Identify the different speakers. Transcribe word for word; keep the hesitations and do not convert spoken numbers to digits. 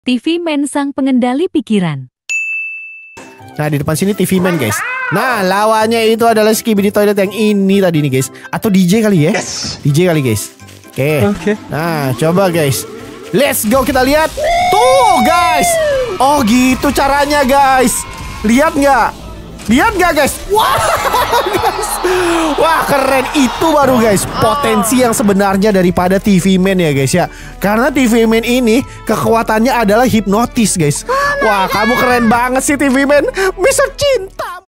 Speaker 1: T V Man sang pengendali pikiran.
Speaker 2: Nah di depan sini T V Man guys. Nah lawannya itu adalah Skibidi Toilet yang ini tadi nih guys. Atau D J kali ya, yes. D J kali guys. Oke okay. okay. Nah coba guys, let's go kita lihat. Tuh guys. Oh gitu caranya guys. Lihat nggak? Lihat gak guys? Wah guys. Wah keren. Itu baru guys potensi yang sebenarnya daripada T V Man ya guys ya. Karena T V Man ini kekuatannya adalah hipnotis guys. Wah kamu keren banget sih T V Man. Bisa cinta.